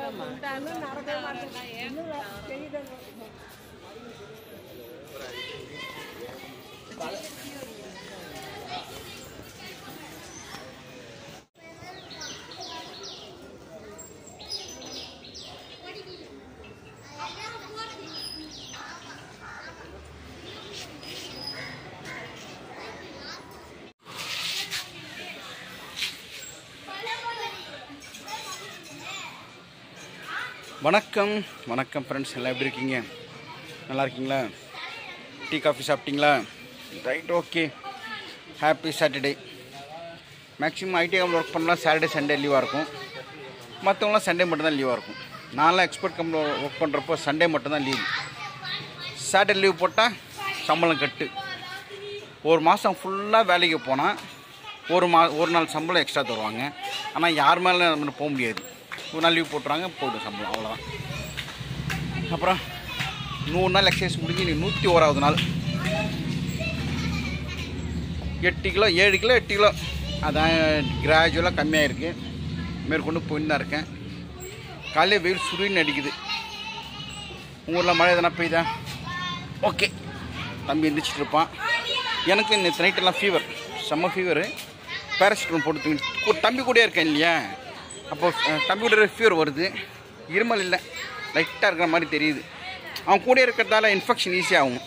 வணக்கம் வணக்கம் ஃப்ரெண்ட்ஸ், எல்லாம் எப்படி இருக்கீங்க? நல்லா இருக்கீங்களா? டீ காஃபி சாப்பிட்டீங்களா? Right, okay. Happy Saturday. Maximum IT கம்பெனியில் ஒர்க் பண்ணலாம் சாட்டர்டே சண்டே லீவாக இருக்கும். மற்றவங்களாம் சண்டே மட்டும்தான் லீவாக இருக்கும். நான்லாம் எக்ஸ்போர்ட் கம்பெனியில் ஒர்க் பண்ணுறப்போ சண்டே மட்டும்தான் லீவு. சாட்டர்டே லீவ் போட்டால் சம்பளம் கட்டு. ஒரு மாதம் ஃபுல்லாக வேலைக்கு போனால் ஒரு நாள் சம்பளம் எக்ஸ்ட்ரா தருவாங்க. ஆனால் யார் மேலே நம்ம போக முடியாது. ஒரு நாள் லீவ் போட்டுறாங்க, போய்டும் சம்பளம், அவ்வளோதான். அப்புறம் 100 நாள் எக்ஸசைஸ் முடிஞ்சு நீ 101வது நாள் 8 கிலோ 7 கிலோ 8 கிலோ அதான் கிராஜுவலாக கம்மியாக இருக்குது. மேற்கொண்டு போயின்னு தான் இருக்கேன். காலையில் வெயில் சுருன்னு அடிக்குது. உங்கள் ஊரில் மழை எதனா பெய்யுதா? ஓகே, தம்பி எந்திரிச்சிட்டு இருப்பான். எனக்கு இந்த நைட்டெல்லாம் ஃபீவர், செம்ம ஃபீவரு. பேராசிட்டமால் போட்டு தூங்கி தம்பி கூட இருக்கேன் இல்லையா, அப்போ தம்பி கூட ஃபீவர் வருது. இருமல் இல்லை, லைட்டாக இருக்கிற மாதிரி தெரியுது. அவன் கூட இருக்கிறதால இன்ஃபெக்ஷன் ஈஸியாகும்.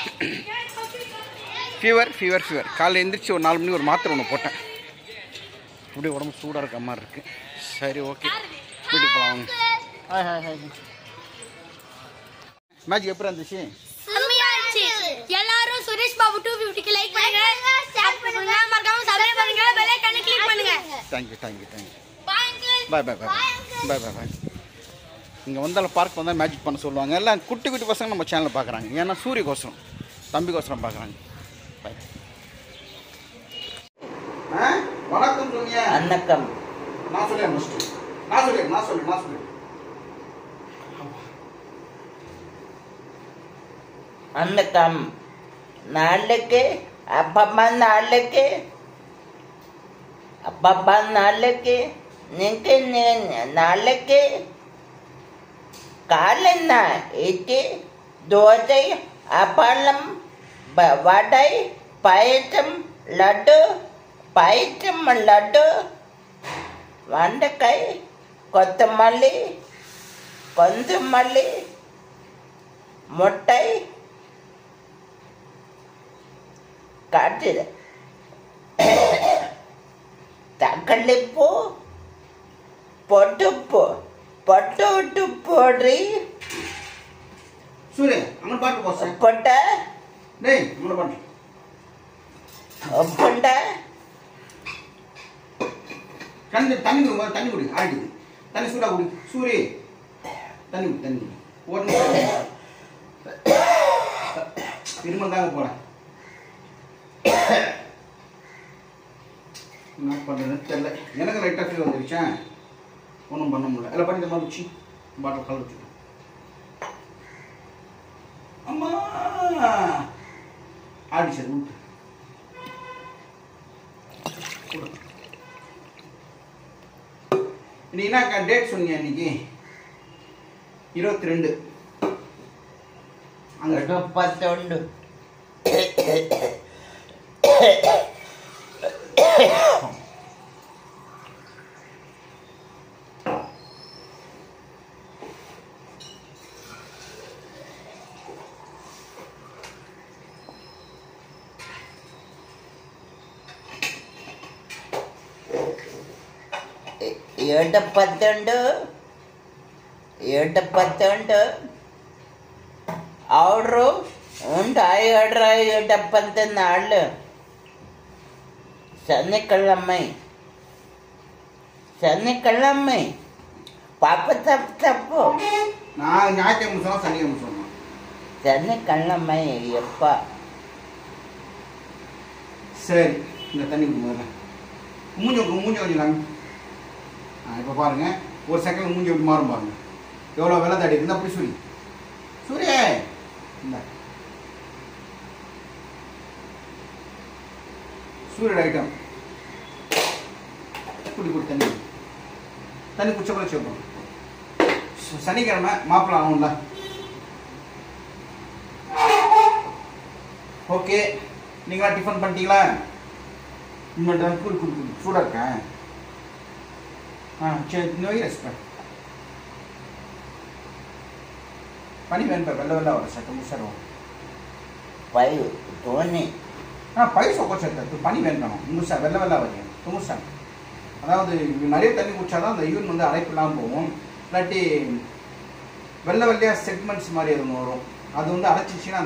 ஃபீவர் காலையில் எழுந்திரிச்சு ஒரு 4 மணி ஒரு மாத்திரை ஒன்று போட்டேன். அப்படியே உடம்பு சூடாக இருக்க மாதிரி இருக்குது. சரி, ஓகே, வீட்டுக்கு போகலாம். Hi hi hi. மேட்ச் எப்படி இருந்துச்சு? எல்லாரும் சுரேஷ் பாபு 250க்கு லைக் பண்ணுங்க, ஷேர் பண்ணுங்க, மறக்காம சப்ஸ்கிரைப் பண்ணுங்க, பெல் ஐகானை கிளிக் பண்ணுங்க. தேங்க்யூ. பாய். இங்கே வந்தாலும் பார்க் வந்தால் மேஜிக் பண்ண சொல்லுவாங்க. எல்லாம் குட்டி பசங்க நம்ம சேனலில் பார்க்குறாங்க. ஏன்னா சூரியகோசரம் தம்பிக்கோசரம் பார்க்குறாங்க. பாய். வணக்கம் சொல்லுங்க. வணக்கம். நான் சொல்லு. வணக்கம். நாளைக்கு அப்பா நாளைக்கு நாளைக்கு காலையில் இட்லி தோசை அப்பளம் வடை பாயசம் லட்டு வெண்டைக்காய் கொத்தமல்லி முட்டை காட்டுது தக்காளிப்பூ பொட்டு போடுறி சூரிய அங்க பாட்டு போச பொட்ட டேய் அங்க பாட்டு பொண்ட தண்ணி குடி ஆடிது. தண்ணி சூடா குடி சூரிய. தண்ணி ஓட்டு இருமல் தாங்க போறேன். என்ன பண்ணுறதுன்னு தெரியல. எனக்கு லைட்டாக ஃபீல் வந்துருச்சேன், ஒன்றும் பண்ண முடியல. எல்லாம் பண்ணி இந்த மாதிரி வச்சு பாட்டில் கலர் வச்சுட்டேன். அம்மா ஆடி சார் விட்டு இன்னைக்கு என்ன டேட் சொன்னீங்க? இன்னைக்கு 22 அங்கே 21 ಅವರು ಒಂದು 74 சனிக்கிழமை பாப்ப தப்பு நான் ஞாயிற்றுக்கிழமை சொன்னா சனிக்கிழமை சொன்னேன். சனிக்கிழமை எப்பா? சரி, இந்த தண்ணி முதல்ல மூஞ்சி கொஞ்சம் காமி. இப்போ பாருங்க, ஒரு செகண்ட் மூஞ்சி எப்படி மாறும் பாருங்க. எவ்வளோ வெள்ளை தாடி இருந்தால் அப்படி சூரிய இந்த சூரிய ஐட்டம் குடி தண்ணி குச்ச கூட வச்சுருக்கோம். சனிக்கிழமை மாப்பிள்ள ஆகும்ல. ஓகே, நீங்களா டிஃபன் பண்ணிட்டீங்களா? இன்னும் கூல் கூல் கூல் சூடாக இருக்கேன். சரி, இன்னும் ரெஸ்பெக்ட் பனி வேணும். வெள்ளை வெள்ளை வர சார் முசாரம் பை தோனி பை சொக்க சார் பனி வேணும். முழுசா வெள்ளை வெள்ளை வரையும் துமுசா. அதாவது நிறைய தண்ணி குடிச்சாதான் அந்த யூரின் வந்து அடைப்பு இல்லாமல் போகும். இல்லாட்டி வெள்ளை வெள்ளையாக செக்மெண்ட்ஸ் மாதிரி எதுவும் வரும். அது வந்து அடைச்சிச்சின்னா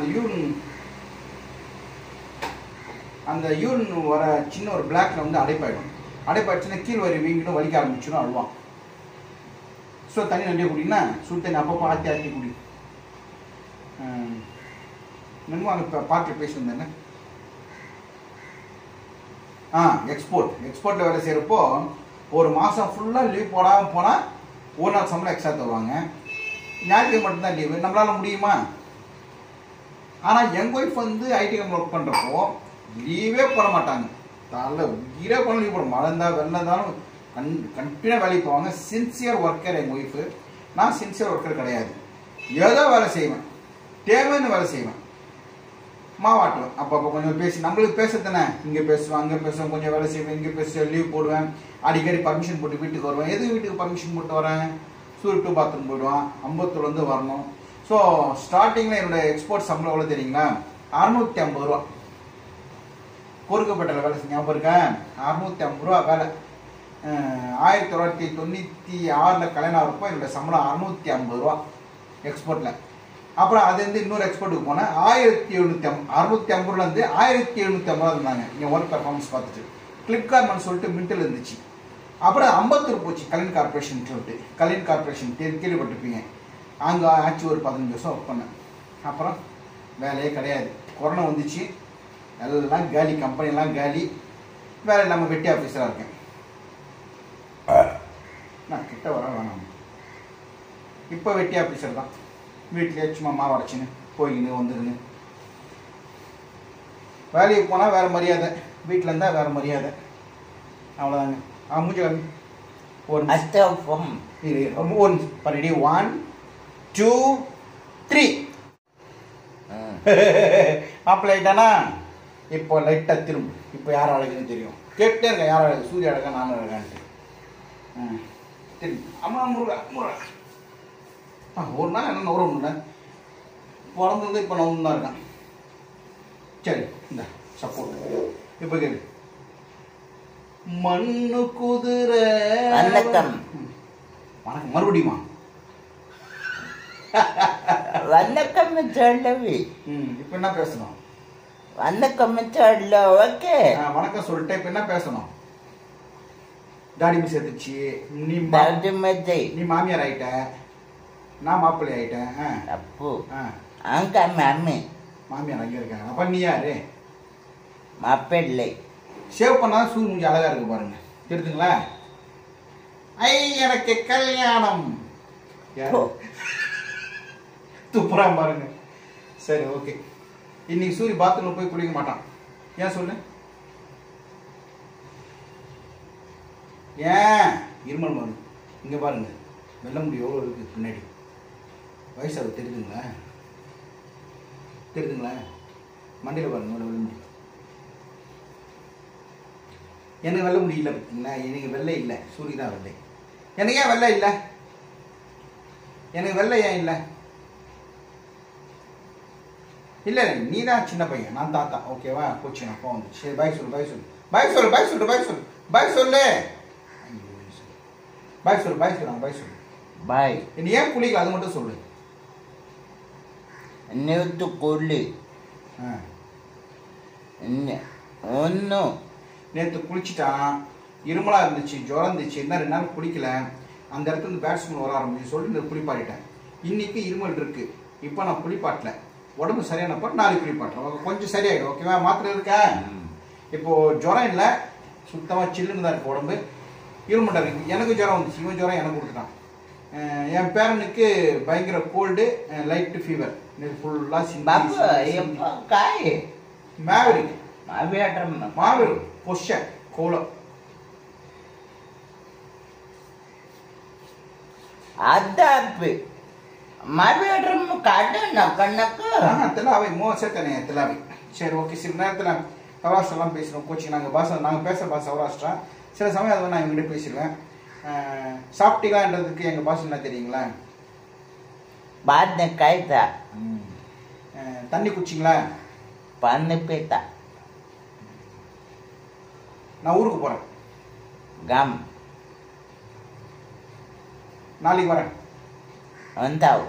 அந்த யூரின் வர சின்ன ஒரு பிளாக்ல வந்து அடைப்பாயிடும். அடைப்பாயிடுச்சுன்னா கீழ் வரி வீங்கிட்டு வலிக்க ஆரம்பிச்சிடும், அழுவான். ஸோ தண்ணி நிறைய குடினா சுடு தண்ணி அப்பப்போ ஆற்றி ஆற்றி குடி. இன்னமும் அங்கே பார்ட்டில் பேசியிருந்தேன். எக்ஸ்போர்ட்டில் வேலை செய்கிறப்போ ஒரு மாதம் ஃபுல்லாக லீவ் போடாமல் போனால் ஒரு நாள் சம்பளம் எக்ஸ்ட்ரா தருவாங்க. ஞாயிற்றுக்கிழமை மட்டும்தான் லீவு. நம்மளால் முடியுமா? ஆனால் எங்கள் ஒய்ஃப் வந்து ஐடி கம்பெனி ஒர்க் பண்ணுறப்போ லீவே போட மாட்டாங்க. தலை உயிரே பண்ண லீவ் போடும். மழை இருந்தால் வெள்ளம் இருந்தாலும் கண்டினியூவாக வேலைக்கு போவாங்க. சின்சியர் ஒர்க்கர் எங்கள் ஒய்ஃபு. நான் சின்சியர் ஒர்க்கர் கிடையாது. ஏதோ வேலை செய்வேன், தேவைன்னு வேலை செய்வேன், மாவாட்டுவேன். அப்பப்போ கொஞ்சம் பேசி நம்மளுக்கு பேசுறதுனே. இங்கே பேசுவேன், அங்கே பேசுவேன், கொஞ்சம் வேலை செய்வேன், இங்கே பேசுவேன், லீவ் போடுவேன். அடிக்கடி பர்மிஷன் போட்டு வீட்டுக்கு வருவேன். எது வீட்டுக்கு பர்மிஷன் போட்டு வரேன்? சூரிய டூ பாத்ரூம் போயிடுவான். அம்பத்தூர்லேருந்து வரணும். ஸோ ஸ்டார்டிங்கில் என்னோடய எக்ஸ்போர்ட் சம்பளம் எவ்வளோ தெரியுங்களா? 650 ரூபா. குறுக்கப்பட்ட வேலை ஞாபகம் இருக்கேன். 650 ரூபா வேலை. 1996 கல்யாணம் ஆகிறப்போ என்னோடய சம்பளம் 650 ரூபா எக்ஸ்போர்ட்டில். அப்புறம் அது வந்து இன்னொரு எக்ஸ்போர்ட்டுக்கு போனேன். 650 ரூபாலேருந்து 1750 இருந்தாங்க. இங்கே ஒர்க் பர்ஃபார்மன்ஸ் பார்த்துட்டு ஃப்ளிப்கார்ட்னு சொல்லிட்டு மின்டில் இருந்துச்சு. அப்புறம் அம்பத்தூர் போச்சு, கலின் கார்பரேஷன் சொல்லிட்டு. கலின் கார்பரேஷன் கேள்விப்பட்டிருப்பீங்க. அங்கே ஆச்சு ஒரு 15 வருஷம் ஒர்க் பண்ணேன். அப்புறம் வேலையே கிடையாது. கொரோனா வந்துச்சு, எல்லாம் காலி, கம்பெனியெல்லாம் காலி. வேலை இல்லாமல் வெட்டி ஆஃபீஸராக இருக்கேன். நான் கிட்ட வர வேணாம். இப்போ வெட்டி ஆஃபீஸர் தான். வீட்டிலே சும்மா மாவு அடைச்சின்னு போய்கின்னு வந்துடுங்க. வேலைக்கு போனால் வேறு மரியாதை, வீட்டில் இருந்தால் வேறு மரியாதை. அவ்வளோதாங்க. மூஞ்சி ஒரு அஸ்தம் ஒன் பரடி 1 2 3 மாப்பிள்ளை ஆயிட்டானா? இப்போ லைட்டாக திரும்ப. இப்போ யார் அழகுன்னு தெரியும். கேட்டே இருக்கேன், யார் அழகு? சூரிய அழகா, நான் அழகான்ட்டு. திரும்பி அம்மா முருகா முருகா. ஒரு நாள் என்ன நுற முடியல. பிறந்தது இப்போ நான் தான் இருக்கேன். சரி, இந்த சப்போர்ட் இப்போ கேளு. மண்ணு குதிரை வணக்கம். வணக்கம் மறுபடியுமா? வணக்கம் சொல்லவி. இப்போ என்ன பேசணும்? வணக்கம் சொல்ல. ஓகே, வணக்கம் சொல்லிட்டு இப்போ என்ன பேசணும்? தாடி மிஸ் எடுத்துச்சு. நீ மாமியார் ஆயிட்ட, நான் மாப்பிள்ளை ஆயிட்டேன். அப்போ அங்க மாமி மாமியார் அங்கே இருக்காங்க. அப்போ நீ யாரு? மாப்பிள்ளை. சேவ் பண்ணாதான் சூரிய முடிஞ்சு அழகா இருக்கு பாருங்க. தெரியுதுங்களா? ஐ எனக்கு கல்யாணம் துப்புறான் பாருங்க. சரி, ஓகே. இன்னைக்கு சூரிய பாத்ரூம்ல போய் குளிக்க மாட்டான். ஏன் சொல்லு? ஏன்? இருமல் மருந்து. இங்க பாருங்க, வெள்ள முடி எவ்வளோ இருக்கு பின்னாடி. வயசு அது தெரியுதுங்களா? தெரியுதுங்களா? மண்டையில் பாருங்க வெள்ள முடி. எனக்கு வெள்ள முடி இல்லை பார்த்தீங்களா? எனக்கு வெள்ளை இல்லை, சூரிய தான் வெள்ளை. எனக்கு ஏன் வெள்ளை இல்லை? எனக்கு வெள்ளை ஏன் இல்லை? இல்லை, நீ தான் சின்ன பையன், நான் தாத்தா. ஓகேவா? போச்சு, அப்பா வந்துச்சு. சரி, பாய் சொல்லு, பாய் சொல்லு, பாய் சொல்லு, பாய் சொல்லு, பாய் சொல்லு, பாய் சொல்லு, பாய் சொல்லு, பாய் சொல்லு, பாய் சொல்லு, பாய். நீ ஏன் குளிக்கல அது மட்டும் சொல்லு. நேற்று கொல்லு ஒன்றும் நேற்று குளிச்சுட்டான், இருமலாக இருந்துச்சு, ஜுரம் இருந்துச்சு, என்ன 2 நாள் குளிக்கல. அந்த இடத்துல இருந்து பேட்ஸ்மேன் வர ஆரம்பிச்சு சொல்லிட்டு குளிப்பாட்டிட்டேன். இன்னைக்கு இருமல் இருக்கு. இப்போ நான் குளிப்பாட்டல. உடம்பு சரியானப்போ நாளைக்கு குளிப்பாட்டுறேன். கொஞ்சம் சரியாயிடும். ஓகேவா? மாத்திரை இருக்கா? இப்போ ஜுரம் இல்லை, சுத்தமாக சில்லுன்னு தான் இருக்கு உடம்பு. இருமட்டா இருக்கு. எனக்கு ஜுரம் வந்துச்சு, இவன் ஜுரம் எனக்கு கொடுத்துட்டான். என் பேரனுக்கு பயங்கர கோல்டு, லைட் ஃபீவர். ஃபுல்லாக காய் மேவரிக் மாவு பொஷ கோலம். அதாப்பு மறுபடியும் கடை நக்கண்ணக்கு திலாவை மோசத்தனே திலாவை சரி ஓகே சில நேரத்தில் சௌராஷ்டிரலாம் பேசுகிறோம் கோச்சிங் நாங்கள் பேசுகிற பாஷை சௌராஷ்டிரா சில சமயம் அதை நான் இவங்ககிட்ட பேசிடுவேன் சாப்பிட்டீங்களான்றதுக்கு எங்கள் பாஷை என்ன தெரியுங்களா பாட்ன கைதா தண்ணி குச்சிங்களா பண்ணு பேத்தா நான் ஊருக்கு போகிறேன் கம் நாளைக்கு வரேன் வந்தாவு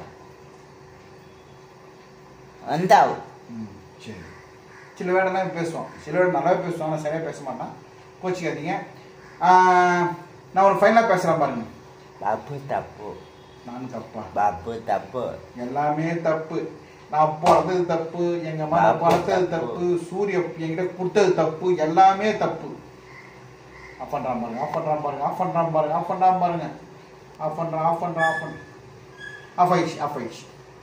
வந்தாவு சரி சில வேடெல்லாம் பேசுவோம் சில வேட நல்லாவே பேசுவாங்க ஆனால் சரியாக பேச மாட்டான் கோச்சிக்காதீங்க நான் ஒரு ஃபைனலாக பேசுகிறேன் பாருங்க பாப்பு தப்பு நானும் தப்பா பாப்பு தப்பு எல்லாமே தப்பு நான் பிறந்தது தப்பு எங்க அம்மா வளர்த்தது தப்பு சூரிய என்கிட்ட கொடுத்தது தப்பு எல்லாமே தப்பு ஆஃப் பண்றான் பாருங்க ஆஃப் பண்றான் பாருங்க ஆஃப் பண்றான் பாருங்க ஆஃப் பண்றான் பாருங்க ஆஃப் பண்றான் ஆஃப் பண்றான் ஆஃப் பண்ண ஆஃப் ஆயிடுச்சு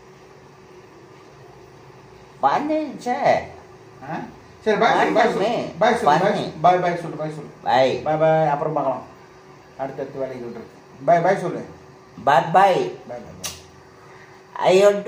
பண்ணுச்சே சரி பாய் பாய் சொல்லு பாய் பாய் சொல்லு பாய் சொல்லு பாய் பாய் பாய் அப்புறம் பார்க்கலாம் அடுத்தடுத்து வேலைகள் இருக்கு பாய் பாய் சொல்லு பாய் பாய் பாய் பாய் ஐயோ